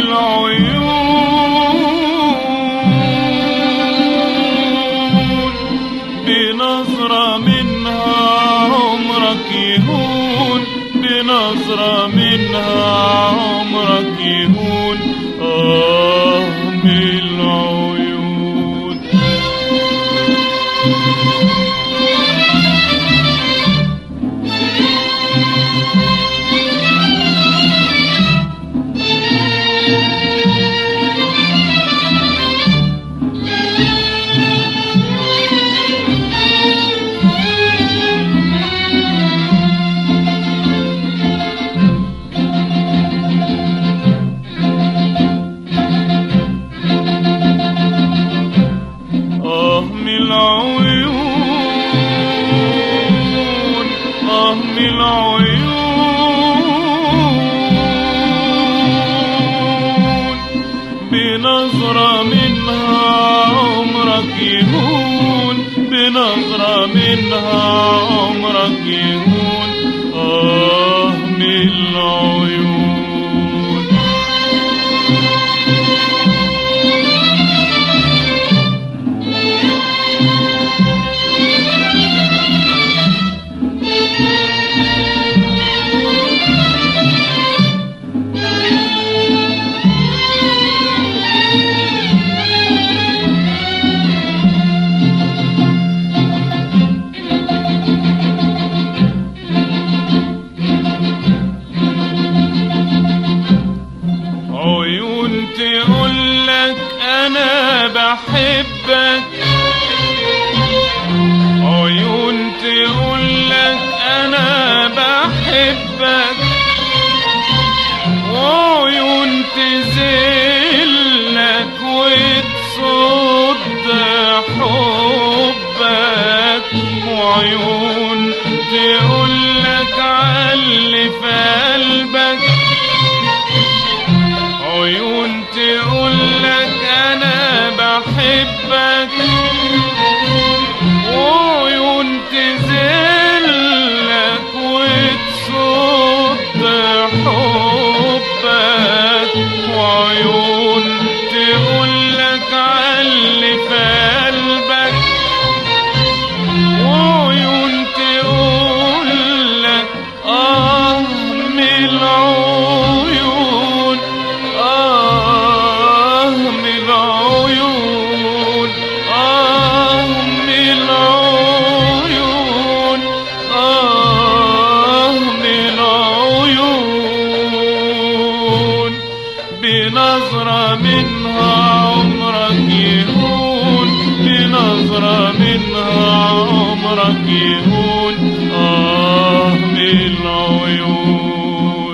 العيون بنظرة منها عمرك يهون، بنظرة منها عمرك يهون. من العيون. من العيون بنظرة منها عمرك يهون، بنظرة منها عمرك يهون. من العيون. عيون تقولك أنا بحبك، عيون تقولك أنا بحبك، وعيون تذلك وتصد حبك، وعيون تقولك عاللي في قلبك، عيون تقولك أنا بحبك، وعيون تذلك وتصد حبك، وعيون تقولك عاللي في قلبك، وعيون تقولك من العيون. من العيون. من العيون. من العيون بنظرة منها عمرك يهون، بنظرة منها عمرك يهون. من العيون.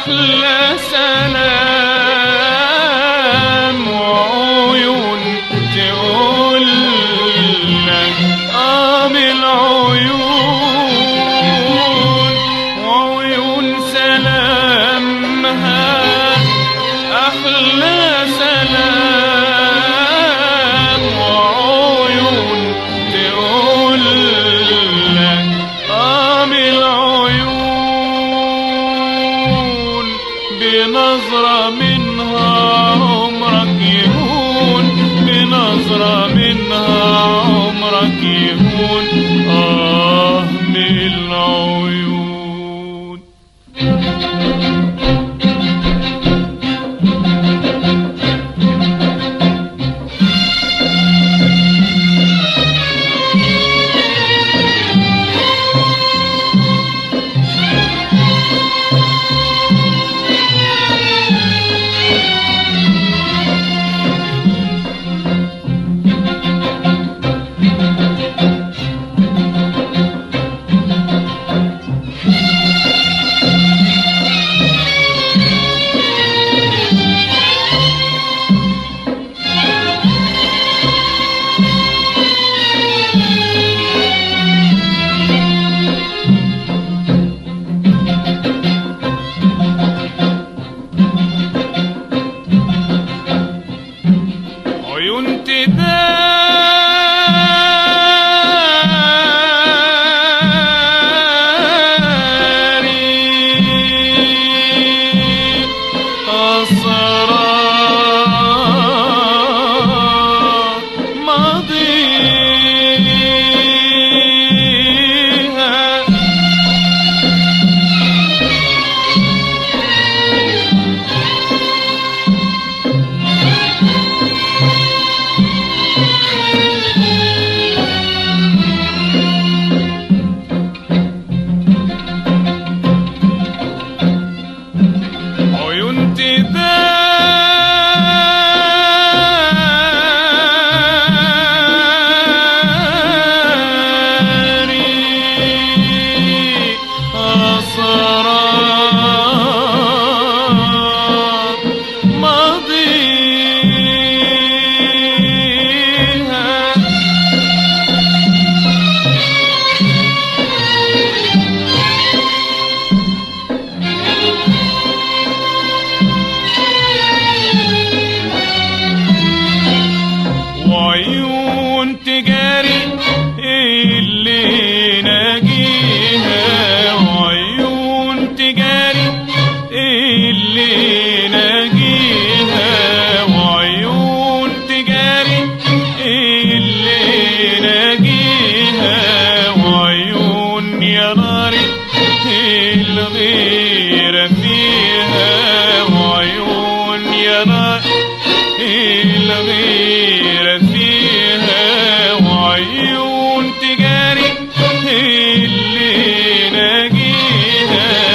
أحلى سلام وعيون تقول لك من العيون، وعيون سلامها أحلى سلام، وعيون تقول لك من العيون، بنظرة منها عمرك يهون، بنظرة منها عمرك يهون، من العيون. عيون تداري أسرار ماضيها، عيون تداري أسرار ماضيها، وعيون تجاري اللي ناجيها، وعيون تجاري اللي ناجيها، وعيون تجاري اللي ناجيها، وعيون يا ناري الغيرة فيها، وعيون يا ناري الغيرة فيها، وعيون تجاري اللي ناجيها،